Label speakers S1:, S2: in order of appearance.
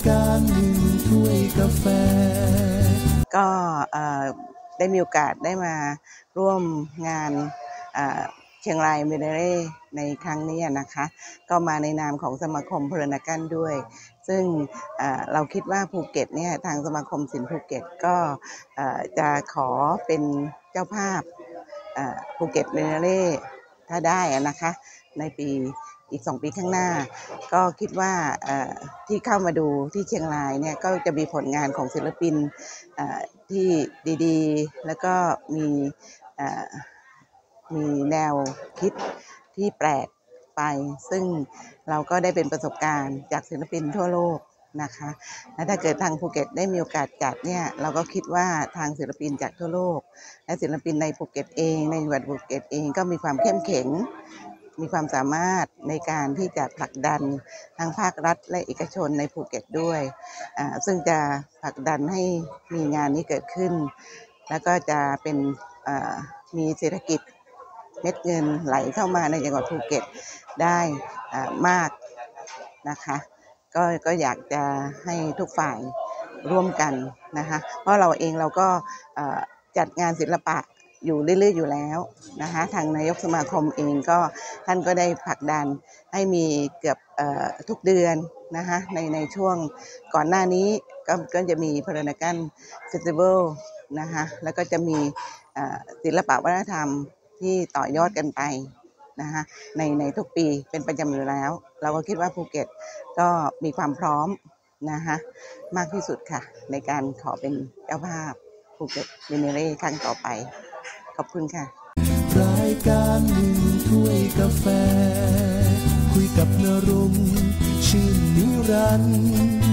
S1: การหนึ่งถ้วยกาแฟ
S2: ก็ได้มีโอกาสได้มาร่วมงานเชียงรายมิเนเร่ในครั้งนี้นะคะก็มาในนามของสมาคมเพลินกันด้วยซึ่งเราคิดว่าภูเก็ตเนี่ยทางสมาคมศิลป์ภูเก็ตก็จะขอเป็นเจ้าภาพภูเก็ตมิเนเร่ถ้าได้นะคะในปีอีก2 ปีข้างหน้าก็คิดว่าที่เข้ามาดูที่เชียงรายเนี่ยก็จะมีผลงานของศิลปินที่ดีๆแล้วก็มีแนวคิดที่แปลกไปซึ่งเราก็ได้เป็นประสบการณ์จากศิลปินทั่วโลกนะคะและถ้าเกิดทางภูเก็ตได้มีโอกาสจัดเนี่ยเราก็คิดว่าทางศิลปินจากทั่วโลกและศิลปินในภูเก็ตเองในจังหวัดภูเก็ตเองก็มีความเข้มแข็งมีความสามารถในการที่จะผลักดันทั้งภาครัฐและเอกชนในภูเก็ตด้วยซึ่งจะผลักดันให้มีงานนี้เกิดขึ้นแล้วก็จะเป็นมีเศรษฐกิจเม็ดเงินไหลเข้ามาในจังหวัดภูเก็ตได้มากนะคะก็อยากจะให้ทุกฝ่ายร่วมกันนะคะเพราะเราเองเราก็จัดงานศิลปะอยู่เรื่อยๆอยู่แล้วนะคะทางนายกสมาคมเองก็ท่านก็ได้ผลักดันให้มีเกือบทุกเดือนนะคะในช่วงก่อนหน้านี้ก็จะมีเพลินกันเฟสติวัลนะคะแล้วก็จะมีศิลปะวัฒนธรรมที่ต่อยอดกันไปนะคะในทุกปีเป็นประจำอยู่แล้วเราก็คิดว่าภูเก็ตก็มีความพร้อมนะคะมากที่สุดค่ะในการขอเป็นเจ้าภาพภูเก็ตมิเนเร่ครั้งต่อไปขอบคุณค่ะ
S1: รายการหนึ่งถ้วยกาแฟคุยกับนรงค์ชื่นนิรันดร์